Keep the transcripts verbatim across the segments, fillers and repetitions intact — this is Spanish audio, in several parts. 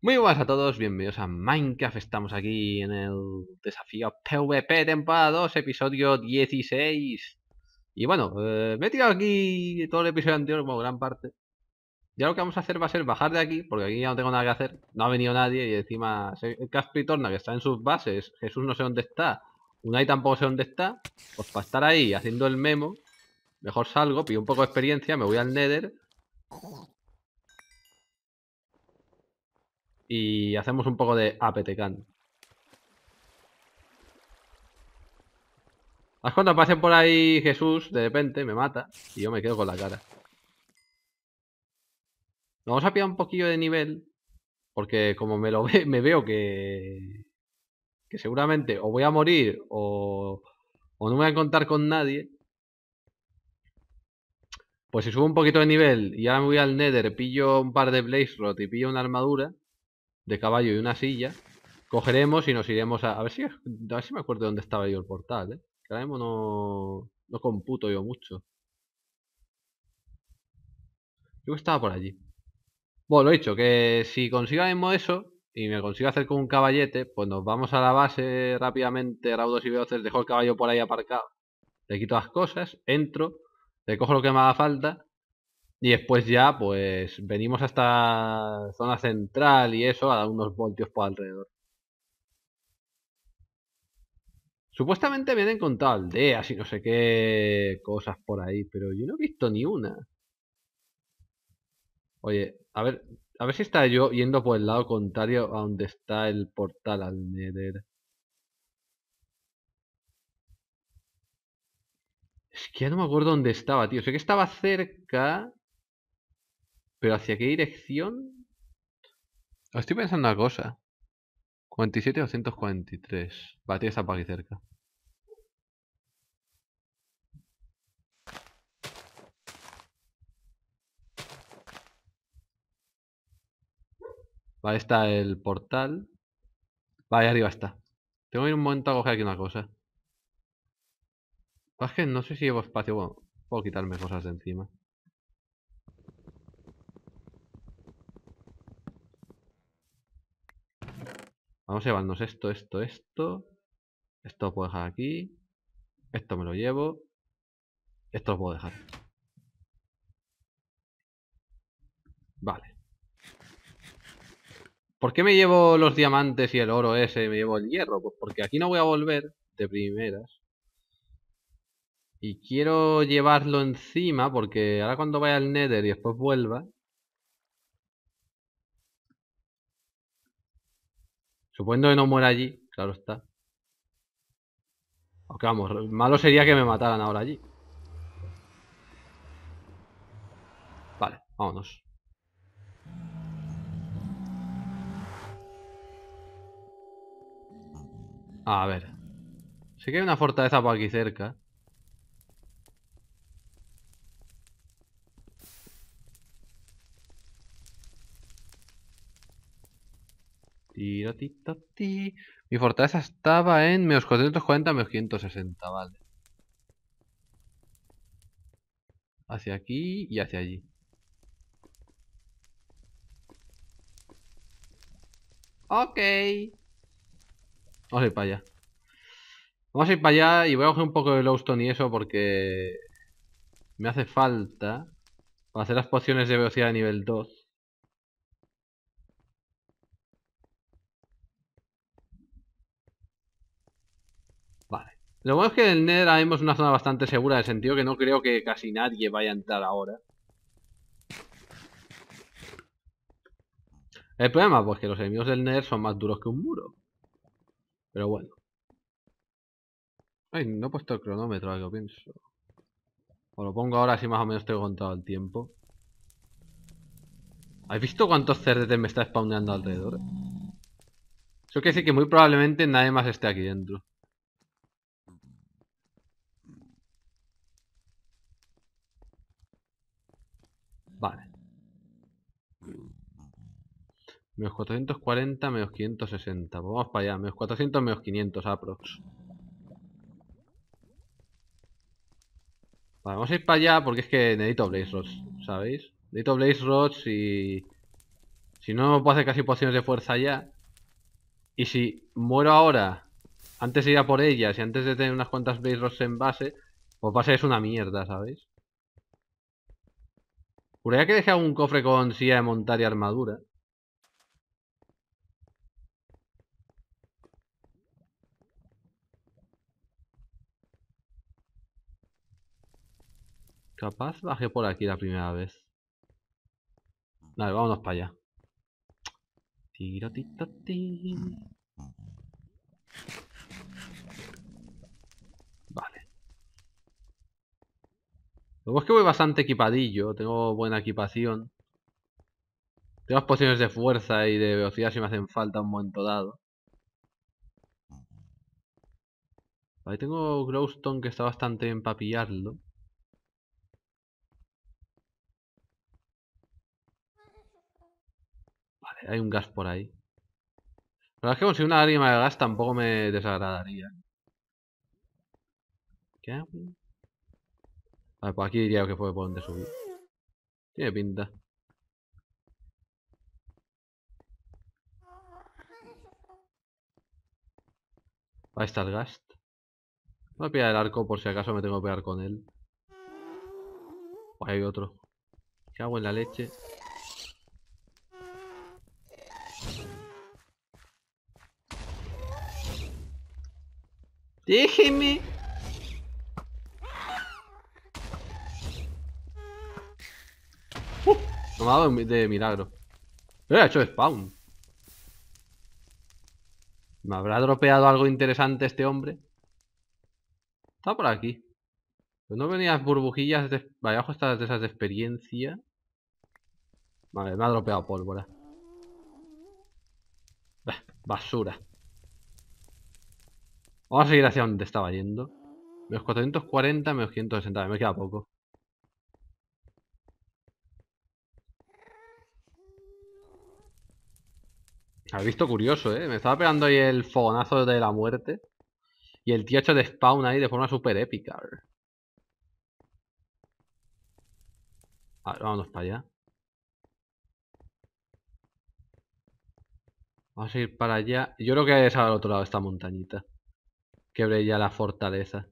Muy buenas a todos, bienvenidos a Minecraft. Estamos aquí en el desafío PvP temporada dos, episodio dieciséis. Y bueno, eh, me he tirado aquí todo el episodio anterior, como gran parte. Ya lo que vamos a hacer va a ser bajar de aquí, porque aquí ya no tengo nada que hacer. No ha venido nadie y encima el Caspitorna que está en sus bases. Jesús no sé dónde está. Unai tampoco sé dónde está. Pues para estar ahí haciendo el memo, mejor salgo, pido un poco de experiencia, me voy al Nether y hacemos un poco de A P T Can. Haz cuando pase por ahí Jesús, de repente me mata y yo me quedo con la cara. Vamos a pillar un poquillo de nivel, porque como me lo ve, me veo que, que seguramente o voy a morir o, o no me voy a encontrar con nadie. Pues si subo un poquito de nivel y ahora me voy al Nether, pillo un par de Blaze Rod y pillo una armadura de caballo y una silla, cogeremos y nos iremos a... A ver si, a ver si me acuerdo de dónde estaba yo el portal, ¿eh? Que ahora mismo no, no computo yo mucho. Creo que estaba por allí. Bueno, lo he dicho, que si consigo ahora mismo eso y me consigo hacer con un caballete, pues nos vamos a la base rápidamente, raudos y veloces, dejo el caballo por ahí aparcado, le quito las cosas, entro, le cojo lo que me haga falta y después ya pues venimos hasta zona central y eso a dar unos voltios por alrededor. Supuestamente me han encontrado aldeas y no sé qué cosas por ahí, pero yo no he visto ni una. Oye, a ver, a ver si está yo yendo por el lado contrario a donde está el portal al Nether. Es que ya no me acuerdo dónde estaba, tío. Sé que estaba cerca, pero ¿hacia qué dirección? Estoy pensando una cosa. cuarenta y siete doscientos cuarenta y tres. Va, tío, está por aquí cerca. Vale, está el portal. Vale, arriba está. Tengo que ir un momento a coger aquí una cosa. Es que no sé si llevo espacio. Bueno, puedo quitarme cosas de encima. Vamos a llevarnos esto, esto, esto. Esto lo puedo dejar aquí. Esto me lo llevo. Esto lo puedo dejar. Vale. ¿Por qué me llevo los diamantes y el oro ese y me llevo el hierro? Pues porque aquí no voy a volver de primeras. Y quiero llevarlo encima porque ahora cuando vaya al Nether y después vuelva... Suponiendo que no muera allí, claro está. Aunque vamos, malo sería que me mataran ahora allí. Vale, vámonos. A ver. Sí que hay una fortaleza por aquí cerca. Tiratitati. Mi fortaleza estaba en menos cuatrocientos cuarenta, menos quinientos sesenta, vale. Hacia aquí y hacia allí. Ok. Vamos a ir para allá. Vamos a ir para allá y voy a coger un poco de glowstone y eso porque me hace falta para hacer las pociones de velocidad de nivel dos. Vale. Lo bueno es que en el Nether ahora mismo es una zona bastante segura, en el sentido que no creo que casi nadie vaya a entrar ahora. El problema, pues que los enemigos del Nether son más duros que un muro. Pero bueno. Ay, no he puesto el cronómetro, ahora que lo pienso. O lo pongo ahora si más o menos tengo contado el tiempo. ¿Has visto cuántos C R T me está spawnando alrededor? Eso quiere decir que muy probablemente nadie más esté aquí dentro. Vale. Menos cuatrocientos cuarenta, menos quinientos sesenta. Pues vamos para allá. Menos cuatrocientos, menos quinientos aprox. Vale, vamos a ir para allá porque es que necesito Blaze Rods, ¿sabéis? Necesito Blaze Rods y... Si no, no puedo hacer casi pociones de fuerza ya. Y si muero ahora, antes de ir a por ellas y antes de tener unas cuantas Blaze Rods en base, pues va a ser una mierda, ¿sabéis? Juraría que dejé un cofre con silla de montar y armadura. Capaz bajé por aquí la primera vez. Vale, vámonos para allá. Tiro, tito, ti. Vale. Luego es que voy bastante equipadillo. Tengo buena equipación. Tengo pociones de fuerza y de velocidad si me hacen falta un momento dado. Ahí tengo Glowstone que está bastante bien para pillarlo. Vale, hay un gas por ahí. La verdad es que conseguir una lágrima de gas tampoco me desagradaría. ¿Qué hago? Vale, pues aquí diría que fue por donde subir. Tiene pinta. Ahí está el gas. Voy a pillar el arco por si acaso me tengo que pegar con él. Pues hay otro. ¿Qué hago en la leche? ¡Déjeme! ¡Uh! No me ha dado de milagro. Pero ha hecho spawn. ¿Me habrá dropeado algo interesante este hombre? Está por aquí. Pues no venían burbujillas de... Vale, abajo estas de esas de experiencia. Vale, me ha dropeado pólvora. Bah, basura. Vamos a seguir hacia donde estaba yendo. Menos cuatrocientos cuarenta, menos quinientos sesenta. Me queda poco. Habéis visto curioso, ¿eh? Me estaba pegando ahí el fogonazo de la muerte. Y el tío ha hecho de spawn ahí de forma súper épica. A ver, vámonos para allá. Vamos a ir para allá. Yo creo que es al otro lado de esta montañita. Que brilla la fortaleza.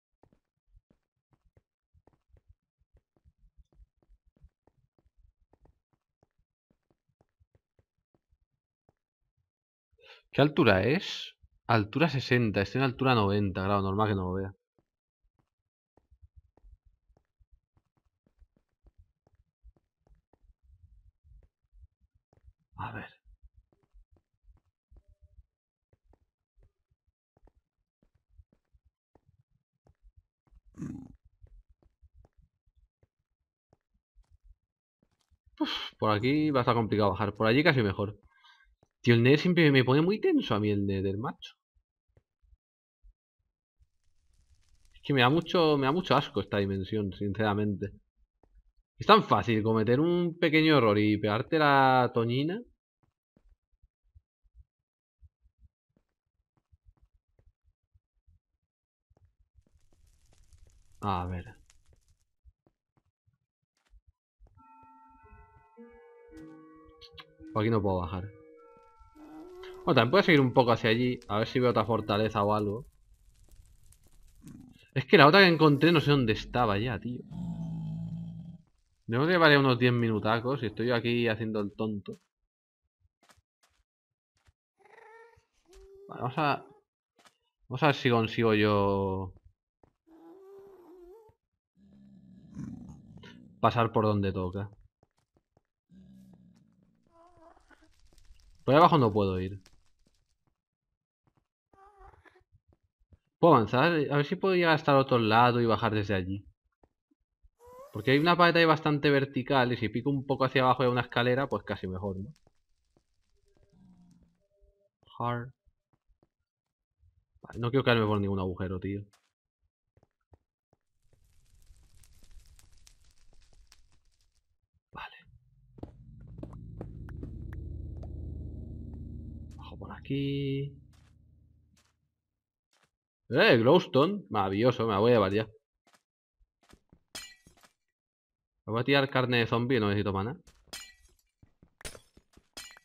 ¿Qué altura es? Altura sesenta. Estoy en altura noventa. Claro, normal que no lo vea. A ver. Uf, por aquí va a estar complicado bajar. Por allí casi mejor. Tío, el Nether siempre me pone muy tenso a mí el Nether, macho. Es que me da mucho, me da mucho asco esta dimensión, sinceramente. Es tan fácil cometer un pequeño error y pegarte la toñina. A ver. Por aquí no puedo bajar. Bueno, también puedo seguir un poco hacia allí. A ver si veo otra fortaleza o algo. Es que la otra que encontré no sé dónde estaba ya, tío. Tengo que llevar unos diez minutacos y estoy aquí haciendo el tonto. Vale, vamos a... Vamos a ver si consigo yo... pasar por donde toca. Por ahí abajo no puedo ir. Puedo avanzar. A ver si puedo llegar hasta el otro lado y bajar desde allí. Porque hay una pared ahí bastante vertical y si pico un poco hacia abajo y hay una escalera, pues casi mejor, ¿no? Hard. Vale, no quiero caerme por ningún agujero, tío. Vale. Bajo por aquí. Eh, Glowstone. Maravilloso, me la voy a llevar ya. Me voy a tirar carne de zombie y no necesito mana.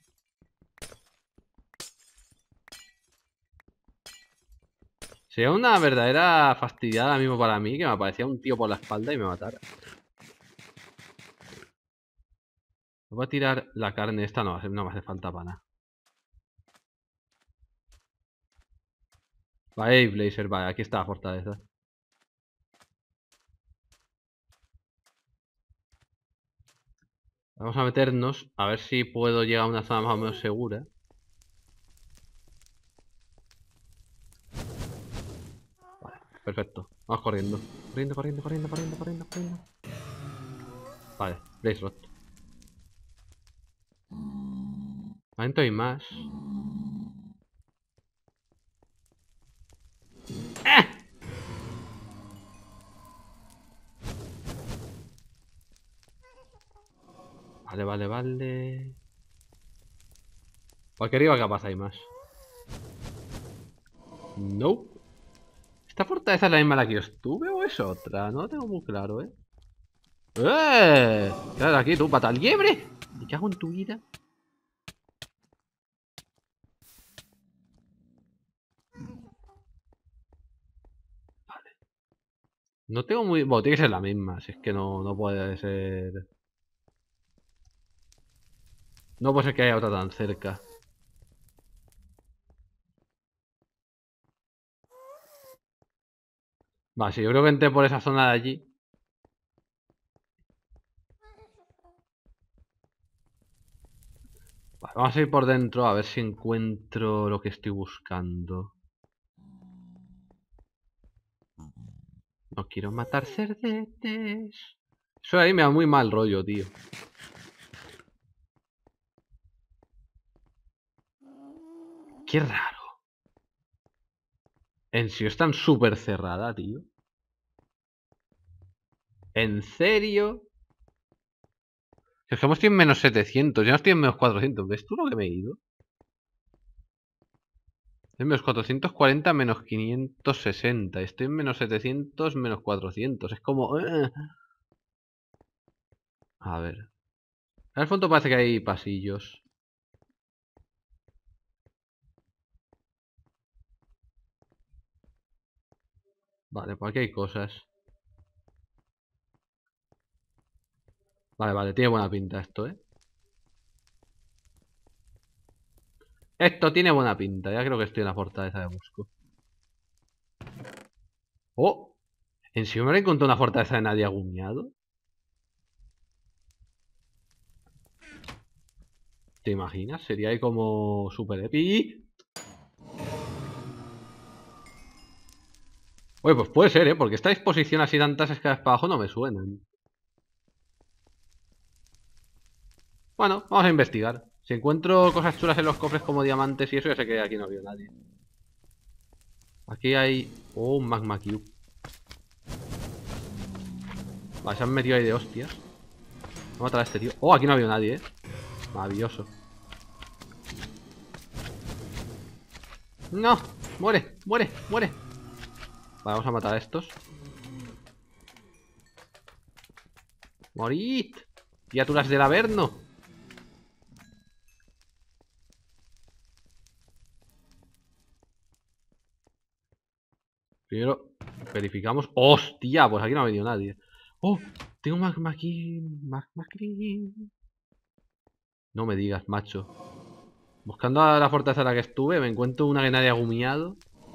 Sería una verdadera fastidiada mismo para mí que me aparecía un tío por la espalda y me matara. Voy a tirar la carne esta, no, no me hace falta para nada. Vale, Blazer, vale, aquí está la fortaleza. Vamos a meternos, a ver si puedo llegar a una zona más o menos segura. Vale, perfecto. Vamos corriendo. Corriendo, corriendo, corriendo, corriendo, corriendo, corriendo. Vale, Blaze Rod. Adentro hay más. ¡Eh! Vale, vale, vale. Aquí arriba capaz hay más. No. ¿Esta fortaleza es la misma en la que yo estuve o es otra? No lo tengo muy claro, ¿eh? ¡Eh! ¿Qué haces aquí tú, pata liebre? ¿Y qué hago en tu vida? Vale. No tengo muy... Bueno, tiene que ser la misma. Si es que no, no puede ser... No puede ser que haya otra tan cerca. Vale, sí, yo creo que entré por esa zona de allí. Vale, vamos a ir por dentro a ver si encuentro lo que estoy buscando. No quiero matar cerdetes. Eso ahí me da muy mal rollo, tío. Qué raro. En serio, están súper cerrada, tío. ¿En serio? Si es que estoy en menos setecientos, ya no estoy en menos cuatrocientos. ¿Ves tú lo que me he ido? En menos cuatrocientos cuarenta, menos quinientos sesenta. Estoy en menos setecientos, menos cuatrocientos. Es como... eh. A ver. Al fondo parece que hay pasillos. Vale, pues aquí hay cosas. Vale, vale, tiene buena pinta esto, ¿eh? Esto tiene buena pinta. Ya creo que estoy en la fortaleza de Moscú. ¡Oh! ¿En serio me encontrado una fortaleza de nadie aguñado? ¿Te imaginas? Sería ahí como super epic. Oye, pues puede ser, ¿eh? Porque esta disposición así tantas escalas para abajo no me suenan. Bueno, vamos a investigar. Si encuentro cosas chulas en los cofres como diamantes y eso, ya sé que aquí no veo nadie. Aquí hay... Oh, un magma cube. Vale, se han metido ahí de hostias. Vamos a matar a este tío. Oh, aquí no había nadie, ¿eh? Maravilloso. No, muere, muere, muere. Vale, vamos a matar a estos. Morid. Criaturas del Averno. Primero verificamos. ¡Hostia! Pues aquí no ha venido nadie. ¡Oh! Tengo magma aquí. Magma aquí. No me digas, macho. Buscando a la fortaleza en la que estuve, me encuentro una que nadie ha gumiado.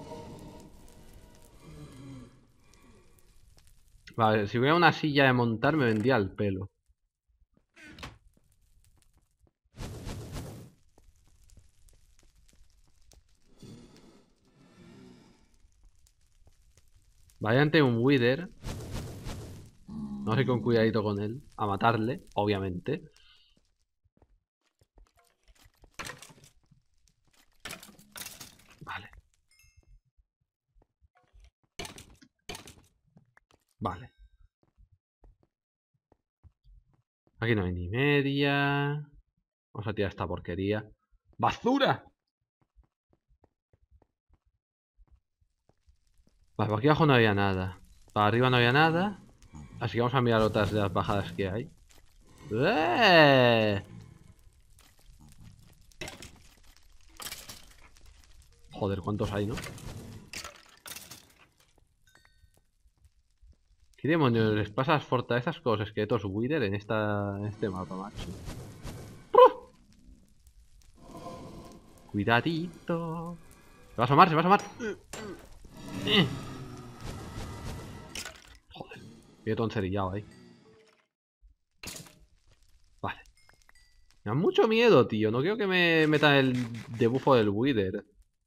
Vale, si hubiera una silla de montar, me vendía el pelo. Vaya ante un Wither. Vamos a ir con cuidadito con él. A matarle, obviamente. Vale. Vale. Aquí no hay ni media. Vamos a tirar esta porquería. ¡Basura! Vale, por aquí abajo no había nada. Para arriba no había nada. Así que vamos a mirar otras de las bajadas que hay. ¡Eh! Joder, ¿cuántos hay, no? ¿Qué demonios les pasa a las fortalezas con los esqueletos Wither en, esta, en este mapa, macho? ¡Puf! Cuidadito. Se va a asomar, se va a asomar. Eh. Joder, qué toncerillado ahí. Vale. Me da mucho miedo, tío. No quiero que me metan el debufo del Wither.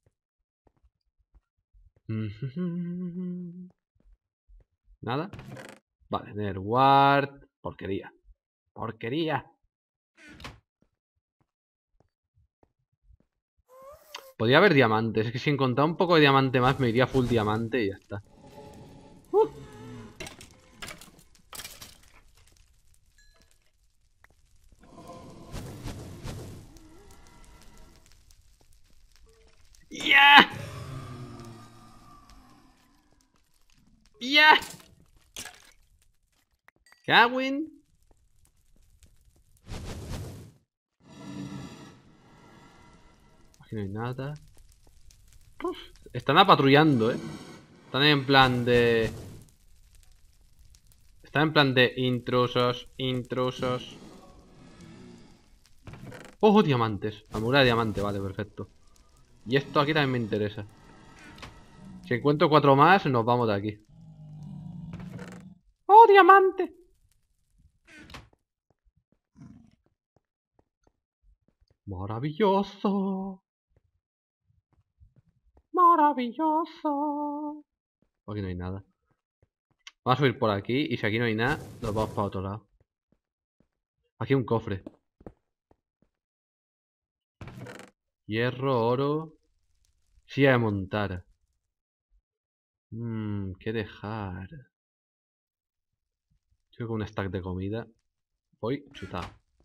Nada. Vale, Netherward. Porquería. Porquería. Podría haber diamantes. Es que si encontrara un poco de diamante más me iría full diamante y ya está. Uh. ¡Ya! ¡Ya! Kawin. Aquí no hay nada. Uf, están apatrullando, eh. Están en plan de... Están en plan de intrusos, intrusos. ¡Oh, diamantes! Armadura de diamante, vale, perfecto. Y esto aquí también me interesa. Si encuentro cuatro más, nos vamos de aquí. ¡Oh, diamante! ¡Maravilloso! ¡Maravilloso! Aquí no hay nada. Vamos a subir por aquí y si aquí no hay nada, nos vamos para otro lado. Aquí hay un cofre. Hierro, oro. Silla de montar. Mmm, ¿qué dejar? Estoy con un stack de comida. Voy chutado.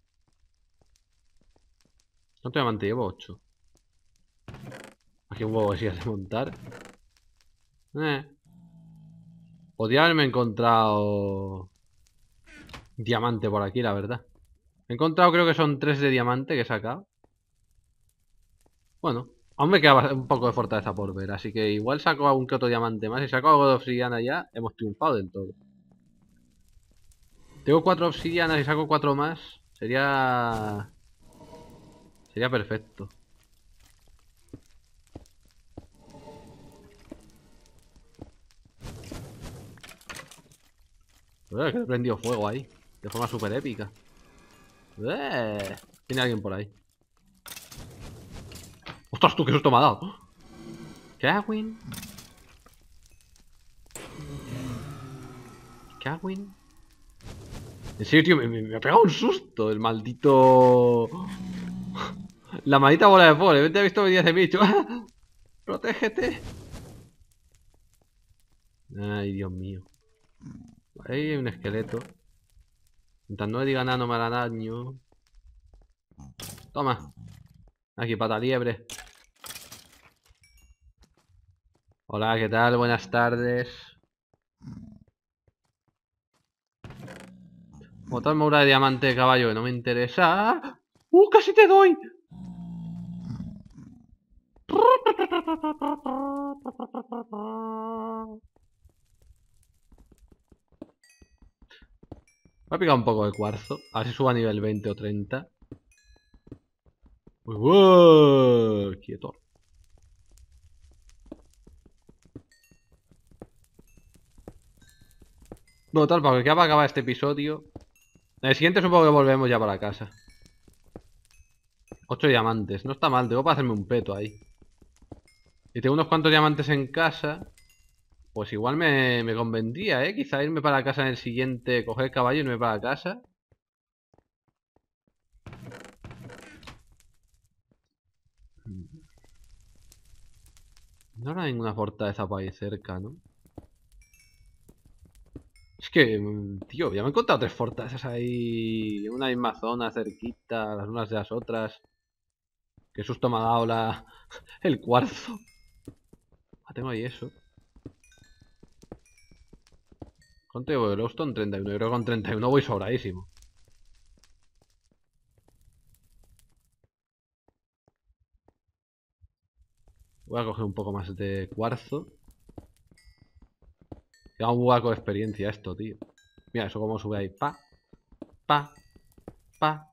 ¿Cuánto diamante llevo? ocho. Aquí un huevo de sillas de montar. Eh. Podría haberme encontrado diamante por aquí, la verdad. He encontrado, creo que son tres de diamante que he sacado. Bueno, aún me queda un poco de fortaleza por ver, así que igual saco algún que otro diamante más. Si saco algo de obsidiana ya, hemos triunfado del todo. Tengo cuatro obsidianas y saco cuatro más. Sería... Sería perfecto. Eh, que he prendido fuego ahí. De forma súper épica. Eh, tiene alguien por ahí. ¡Ostras, tú! ¡Qué susto me ha dado! Kawin. Kawin. En serio, tío, me, me, me ha pegado un susto el maldito... La maldita bola de fuego. De repente he visto venir ese bicho. ¡Protégete! Ay, Dios mío. Ahí hay un esqueleto. Mientras no le diga nada, no me hará daño. Toma. Aquí, pata liebre. Hola, ¿qué tal? Buenas tardes. Otra armadura de diamante de caballo que no me interesa. ¡Uh, casi te doy! Voy a picar un poco de cuarzo. A ver si subo a nivel veinte o treinta. ¡Wow! Quieto. Bueno, tal, para que ya va a acabar este episodio. En el siguiente supongo que volvemos ya para casa. Ocho diamantes. No está mal, tengo para hacerme un peto ahí. Y tengo unos cuantos diamantes en casa. Pues igual me, me convendría, ¿eh? Quizá irme para casa en el siguiente, coger el caballo y irme para casa. No habrá ninguna fortaleza por ahí cerca, ¿no? Es que, mm, tío, ya me he encontrado tres fortalezas ahí en una misma zona, cerquita, las unas de las otras. Qué susto me ha dado la... el cuarzo. Ah, tengo ahí eso. ¿Cuánto llevo de Glowstone? treinta y uno. Yo creo que con treinta y uno voy sobradísimo. Voy a coger un poco más de cuarzo. Da un hueco de experiencia esto, tío. Mira, eso como sube ahí. Pa, pa, pa.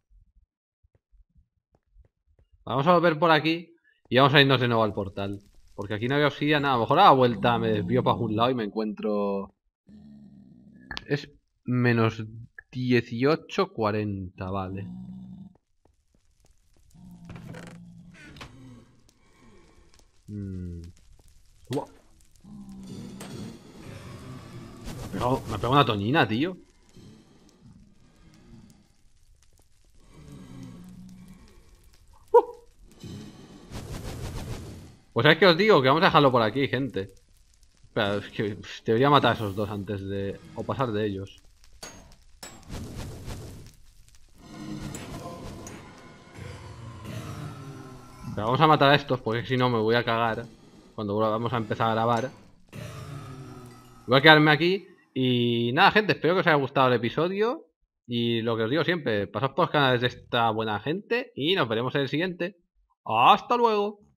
Vamos a volver por aquí y vamos a irnos de nuevo al portal. Porque aquí no había obsidiana. A lo mejor a la vuelta me desvío para un lado y me encuentro... Es menos dieciocho cuarenta, vale. Mm. Wow. Me ha pegado, me ha pegado una toñina, tío. Pues es que os digo que vamos a dejarlo por aquí, gente. Espera, es que pff, debería matar a esos dos antes de... o pasar de ellos. Pero vamos a matar a estos porque si no me voy a cagar cuando vamos a empezar a grabar. Voy a quedarme aquí y nada, gente, espero que os haya gustado el episodio. Y lo que os digo siempre, pasad por los canales de esta buena gente y nos veremos en el siguiente. ¡Hasta luego!